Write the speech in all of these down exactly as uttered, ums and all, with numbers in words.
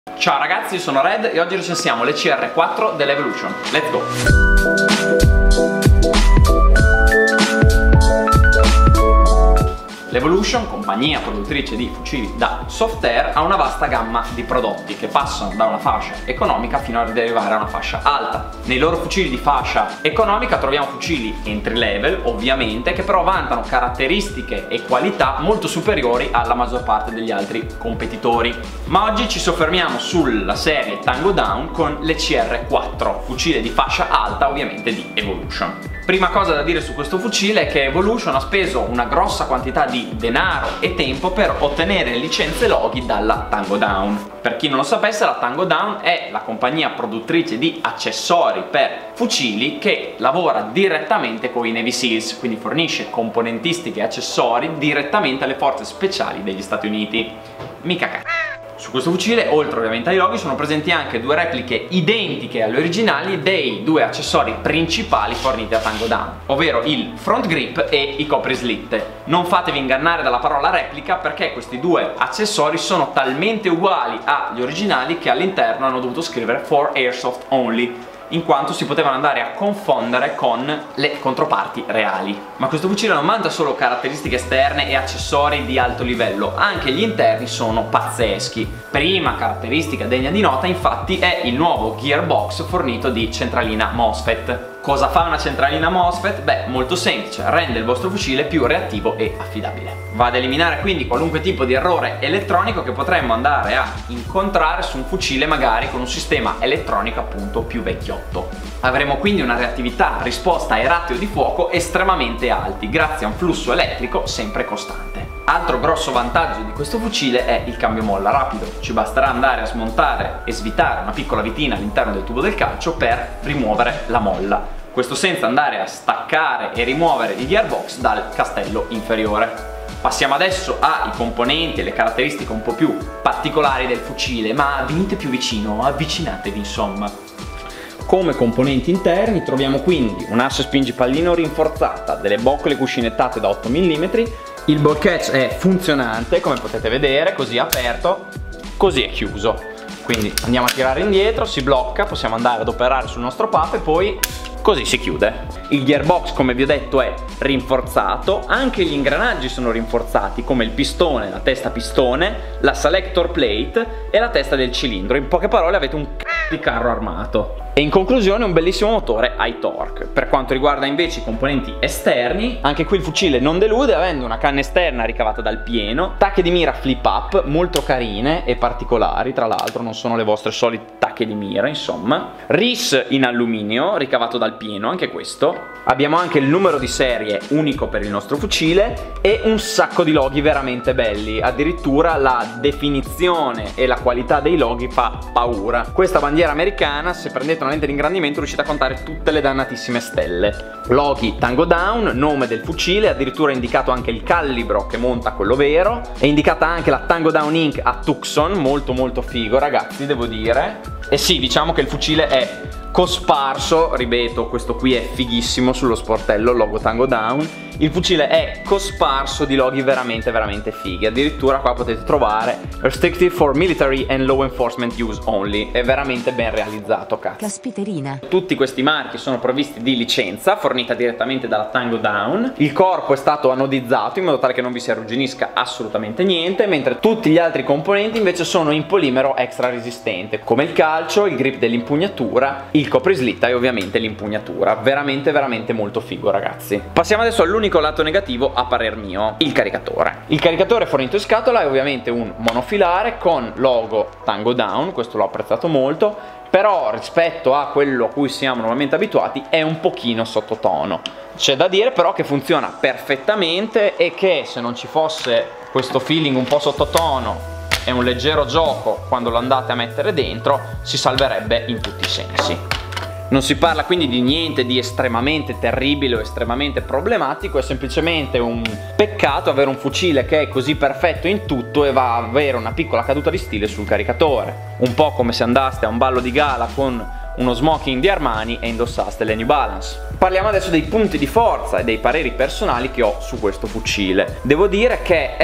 Ciao ragazzi, sono Red e oggi recensiamo le C R quattro dell'Evolution. Let's go! L'Evolution, compagnia produttrice di fucili da soft air, ha una vasta gamma di prodotti che passano da una fascia economica fino ad arrivare a una fascia alta. Nei loro fucili di fascia economica troviamo fucili entry level, ovviamente, che però vantano caratteristiche e qualità molto superiori alla maggior parte degli altri competitori. Ma oggi ci soffermiamo sulla serie Tango Down con le C R quattro, fucile di fascia alta ovviamente di Evolution. Prima cosa da dire su questo fucile è che Evolution ha speso una grossa quantità di denaro e tempo per ottenere licenze loghi dalla Tango Down. Per chi non lo sapesse, la Tango Down è la compagnia produttrice di accessori per fucili che lavora direttamente con i Navy Seals, quindi fornisce componentistiche e accessori direttamente alle forze speciali degli Stati Uniti. Mica cazzo. Su questo fucile, oltre ovviamente ai loghi, sono presenti anche due repliche identiche alle originali dei due accessori principali forniti da Tango Down, ovvero il front grip e i coprislitte. Non fatevi ingannare dalla parola replica, perché questi due accessori sono talmente uguali agli originali che all'interno hanno dovuto scrivere for airsoft only, in quanto si potevano andare a confondere con le controparti reali. Ma questo fucile non mangia solo caratteristiche esterne e accessori di alto livello, anche gli interni sono pazzeschi. Prima caratteristica degna di nota infatti è il nuovo gearbox fornito di centralina MOSFET. Cosa fa una centralina MOSFET? Beh, molto semplice, rende il vostro fucile più reattivo e affidabile. Va ad eliminare quindi qualunque tipo di errore elettronico che potremmo andare a incontrare su un fucile magari con un sistema elettronico appunto più vecchiotto. Avremo quindi una reattività, risposta e ratio di fuoco estremamente alti, grazie a un flusso elettrico sempre costante. Altro grosso vantaggio di questo fucile è il cambio molla rapido. Ci basterà andare a smontare e svitare una piccola vitina all'interno del tubo del calcio per rimuovere la molla. Questo senza andare a staccare e rimuovere il gearbox dal castello inferiore. Passiamo adesso ai componenti e le caratteristiche un po' più particolari del fucile, ma venite più vicino, avvicinatevi insomma. Come componenti interni troviamo quindi un'asse spingipallino rinforzata, delle boccole cuscinettate da otto millimetri, il ball catch è funzionante come potete vedere, così aperto, così è chiuso. Quindi andiamo a tirare indietro, si blocca, possiamo andare ad operare sul nostro puff e poi così si chiude. Il gearbox, come vi ho detto, è rinforzato, anche gli ingranaggi sono rinforzati come il pistone, la testa pistone, la selector plate e la testa del cilindro. In poche parole avete un c***o di carro armato. E in conclusione un bellissimo motore high torque. Per quanto riguarda invece i componenti esterni, anche qui il fucile non delude, avendo una canna esterna ricavata dal pieno, tacche di mira flip up molto carine e particolari, tra l'altro non sono le vostre solite tacche di mira insomma, R I S in alluminio ricavato dal pieno, anche questo. Abbiamo anche il numero di serie unico per il nostro fucile e un sacco di loghi veramente belli, addirittura la definizione e la qualità dei loghi fa paura. Questa bandiera americana, se prendete una lente di ingrandimento riuscite a contare tutte le dannatissime stelle. Loghi Tango Down, nome del fucile, addirittura è indicato anche il calibro che monta quello vero, è indicata anche la Tango Down Incorporated a Tucson, molto molto figo ragazzi, devo dire. E sì, diciamo che il fucile è cosparso, ripeto, questo qui è fighissimo sullo sportello, logo Tango Down. Il fucile è cosparso di loghi veramente veramente fighi, addirittura qua potete trovare restricted for military and law enforcement use only, è veramente ben realizzato, cazzo. Caspiterina. Tutti questi marchi sono provvisti di licenza fornita direttamente dalla Tango Down. Il corpo è stato anodizzato in modo tale che non vi si arrugginisca assolutamente niente, mentre tutti gli altri componenti invece sono in polimero extra resistente, come il calcio, il grip dell'impugnatura, il coprislitta e ovviamente l'impugnatura. Veramente veramente molto figo ragazzi. Passiamo adesso all'unico lato negativo a parer mio, il caricatore. Il caricatore fornito in scatola è ovviamente un monofilare con logo Tango Down, questo l'ho apprezzato molto, però rispetto a quello a cui siamo normalmente abituati è un pochino sottotono. C'è da dire però che funziona perfettamente e che se non ci fosse questo feeling un po' sottotono e un leggero gioco quando lo andate a mettere dentro, si salverebbe in tutti i sensi. Non si parla quindi di niente di estremamente terribile o estremamente problematico, è semplicemente un peccato avere un fucile che è così perfetto in tutto e va a avere una piccola caduta di stile sul caricatore. Un po' come se andaste a un ballo di gala con uno smoking di Armani e indossaste le New Balance. Parliamo adesso dei punti di forza e dei pareri personali che ho su questo fucile. Devo dire che è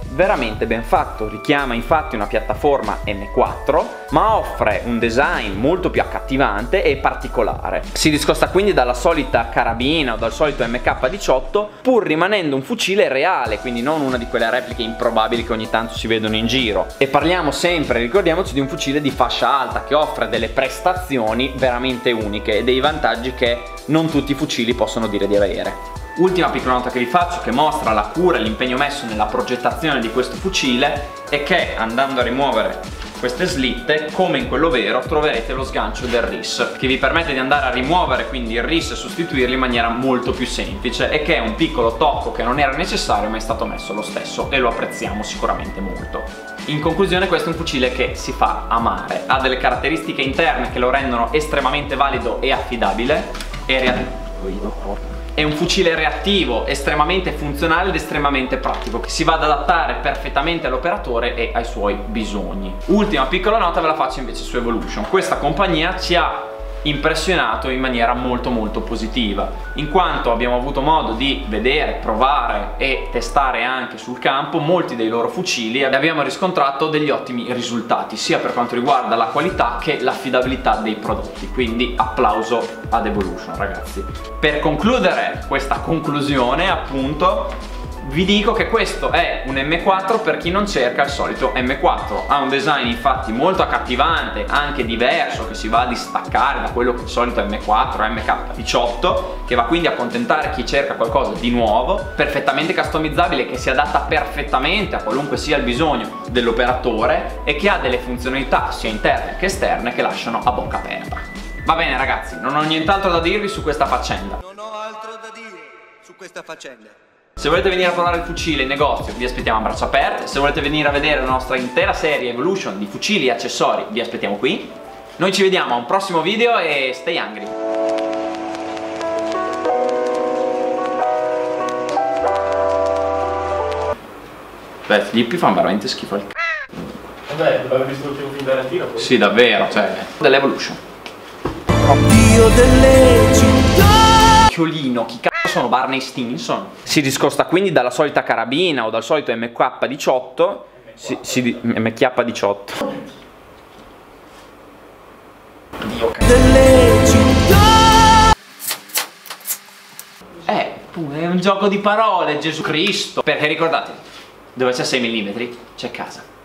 veramente ben fatto, richiama infatti una piattaforma M quattro, ma offre un design molto più accattivante e particolare. Si discosta quindi dalla solita carabina o dal solito M K diciotto, pur rimanendo un fucile reale, quindi non una di quelle repliche improbabili che ogni tanto si vedono in giro. E parliamo sempre, ricordiamoci, di un fucile di fascia alta che offre delle prestazioni veramente uniche e dei vantaggi che non tutti i fucili possono dire di avere. Ultima piccola nota che vi faccio, che mostra la cura e l'impegno messo nella progettazione di questo fucile, è che andando a rimuovere queste slitte, come in quello vero, troverete lo sgancio del R I S, che vi permette di andare a rimuovere quindi il R I S e sostituirli in maniera molto più semplice, e che è un piccolo tocco che non era necessario ma è stato messo lo stesso, e lo apprezziamo sicuramente molto. In conclusione, questo è un fucile che si fa amare, ha delle caratteristiche interne che lo rendono estremamente valido e affidabile, e reattivo. È un fucile reattivo, estremamente funzionale ed estremamente pratico, che si va ad adattare perfettamente all'operatore e ai suoi bisogni. Ultima piccola nota ve la faccio invece su Evolution. Questa compagnia ci ha impressionato in maniera molto molto positiva, in quanto abbiamo avuto modo di vedere, provare e testare anche sul campo molti dei loro fucili, e abbiamo riscontrato degli ottimi risultati sia per quanto riguarda la qualità che l'affidabilità dei prodotti, quindi applauso ad Evolution, ragazzi. Per concludere questa conclusione, appunto, vi dico che questo è un M quattro per chi non cerca il solito M quattro. Ha un design infatti molto accattivante, anche diverso, che si va a distaccare da quello che è il solito M quattro, M K diciotto, che va quindi a accontentare chi cerca qualcosa di nuovo, perfettamente customizzabile, che si adatta perfettamente a qualunque sia il bisogno dell'operatore e che ha delle funzionalità sia interne che esterne che lasciano a bocca aperta. Va bene ragazzi, non ho nient'altro da dirvi su questa faccenda. Non ho altro da dire su questa faccenda. Se volete venire a provare il fucile in negozio vi aspettiamo a braccia aperte. Se volete venire a vedere la nostra intera serie Evolution di fucili e accessori vi aspettiamo qui. Noi ci vediamo a un prossimo video e stay hungry! Beh, Filippi fa veramente schifo al c***o. Vabbè, avevi visto l'ultimo film Tarantino? Poi? Sì, davvero, cioè, dell'Evolution. Dio delle città. Chiolino, chi c***o sono Barney Stinson? Si discosta quindi dalla solita carabina o dal solito M K diciotto. Si, si, M K diciotto. Dio c***o. Delle città. Eh, è un gioco di parole, Gesù Cristo. Perché ricordate, dove c'è sei millimetri c'è casa.